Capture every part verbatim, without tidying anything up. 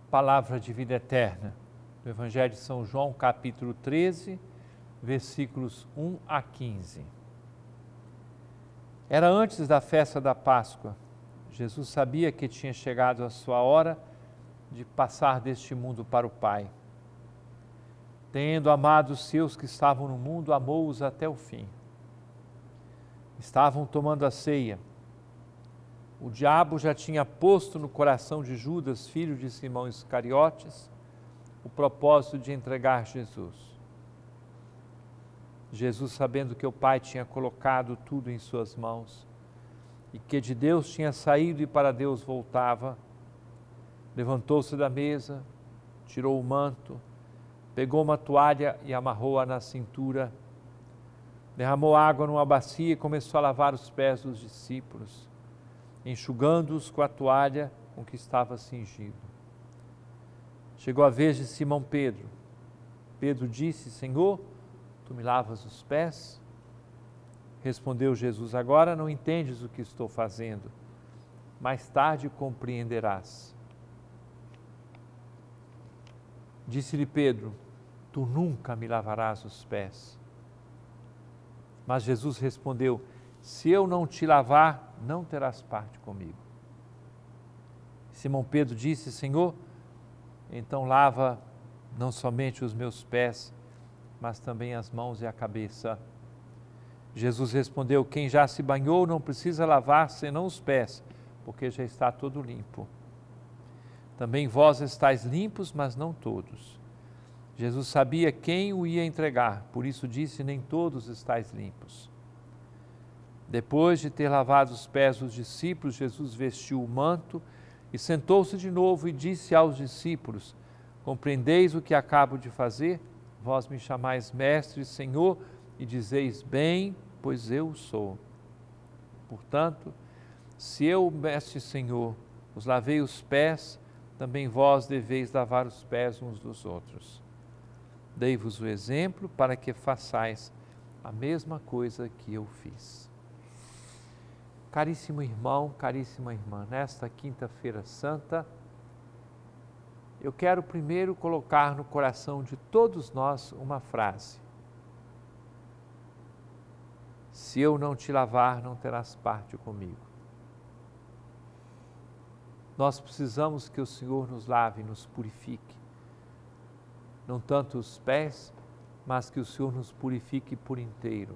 Palavra de vida eterna, do Evangelho de São João, capítulo treze, versículos um a quinze. Era antes da festa da Páscoa. Jesus sabia que tinha chegado a sua hora de passar deste mundo para o Pai. Tendo amado os seus que estavam no mundo, amou-os até o fim. Estavam tomando a ceia. O diabo já tinha posto no coração de Judas, filho de Simão Iscariotes, o propósito de entregar Jesus. Jesus, sabendo que o Pai tinha colocado tudo em suas mãos e que de Deus tinha saído e para Deus voltava, levantou-se da mesa, tirou o manto, pegou uma toalha e amarrou-a na cintura, derramou água numa bacia e começou a lavar os pés dos discípulos, enxugando-os com a toalha com que estava cingido. Chegou a vez de Simão Pedro. Pedro disse: Senhor, tu me lavas os pés? Respondeu Jesus: agora não entendes o que estou fazendo, mais tarde compreenderás. Disse-lhe Pedro: tu nunca me lavarás os pés. Mas Jesus respondeu: se eu não te lavar, não terás parte comigo. Simão Pedro disse: Senhor, então lava não somente os meus pés, mas também as mãos e a cabeça. Jesus respondeu: quem já se banhou não precisa lavar senão os pés, porque já está todo limpo. Também vós estáis limpos, mas não todos. Jesus sabia quem o ia entregar, por isso disse: nem todos estáis limpos. Depois de ter lavado os pés dos discípulos, Jesus vestiu o manto e sentou-se de novo e disse aos discípulos: compreendeis o que acabo de fazer? Vós me chamais mestre e Senhor e dizeis bem, pois eu sou. Portanto, se eu, mestre e Senhor, os lavei os pés, também vós deveis lavar os pés uns dos outros. Dei-vos o exemplo para que façais a mesma coisa que eu fiz. Caríssimo irmão, caríssima irmã, nesta quinta-feira santa, eu quero primeiro colocar no coração de todos nós uma frase: se eu não te lavar, não terás parte comigo. Nós precisamos que o Senhor nos lave, nos purifique, não tanto os pés, mas que o Senhor nos purifique por inteiro.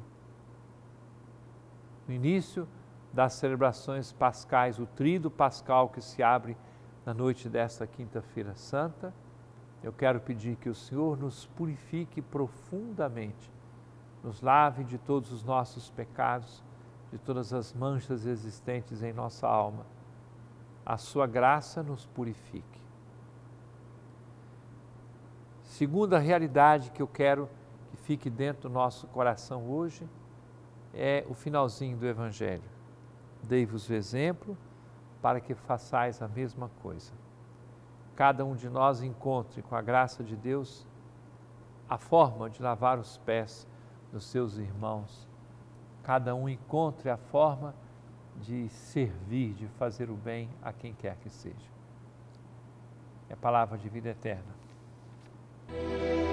No início das celebrações pascais, o tríduo pascal que se abre na noite desta quinta-feira santa, eu quero pedir que o Senhor nos purifique profundamente, nos lave de todos os nossos pecados, de todas as manchas existentes em nossa alma. A sua graça nos purifique. Segunda realidade que eu quero que fique dentro do nosso coração hoje é o finalzinho do Evangelho. Dei-vos o exemplo para que façais a mesma coisa. Cada um de nós encontre, com a graça de Deus, a forma de lavar os pés dos seus irmãos. Cada um encontre a forma de servir, de fazer o bem a quem quer que seja. É a palavra de vida eterna.